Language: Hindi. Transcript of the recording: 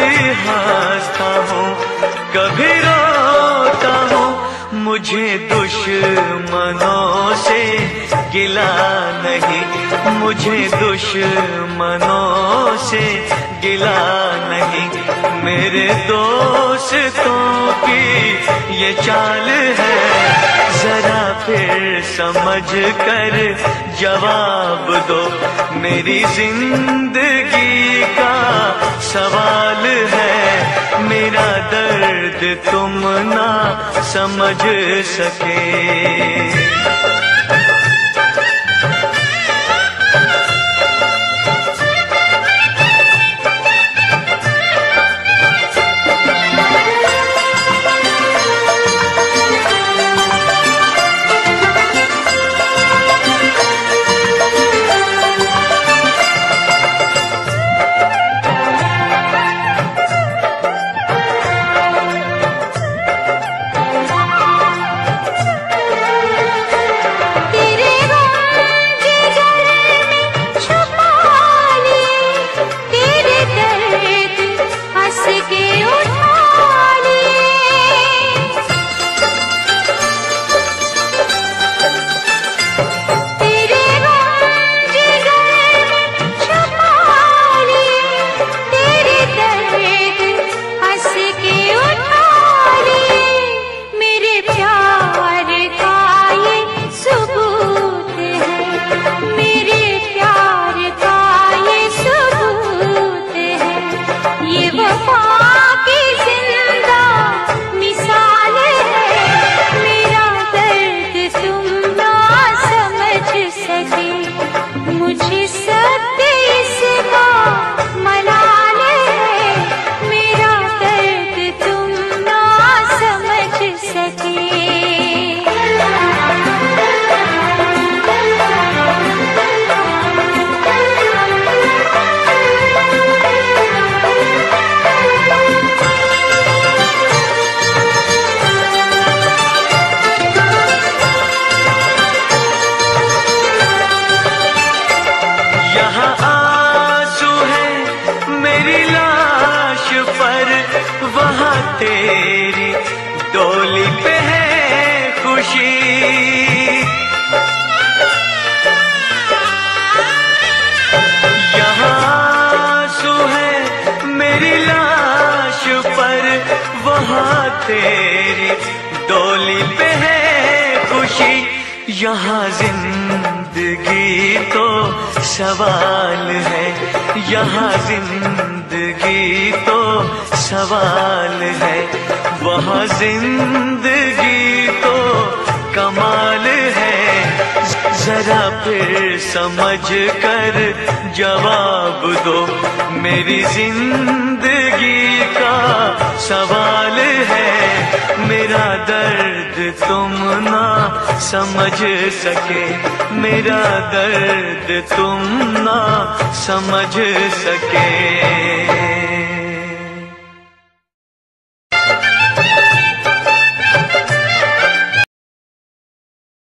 हंसता हूँ, कभी रोता हूँ। मुझे दुश्मनों से गिला नहीं, मुझे दुश्मनों से गिला नहीं। मेरे दोस्तों की ये चाल है, जरा फिर समझ कर जवाब दो। मेरी जिंदगी का सवाल है, मेरा दर्द तुम ना समझ सके। तेरी डोली पे है खुशी, यहाँ आंसू है मेरी लाश पर, वहाँ तेरी डोली पे है खुशी। यहाँ जिंदगी तो सवाल है, यहाँ जिंदगी तो सवाल है, वहाँ जिंदगी तो कमाल है। जरा फिर समझ कर जवाब दो, मेरी जिंदगी का सवाल है, मेरा दर्द तुम ना समझ सके, मेरा दर्द तुम ना समझ सके।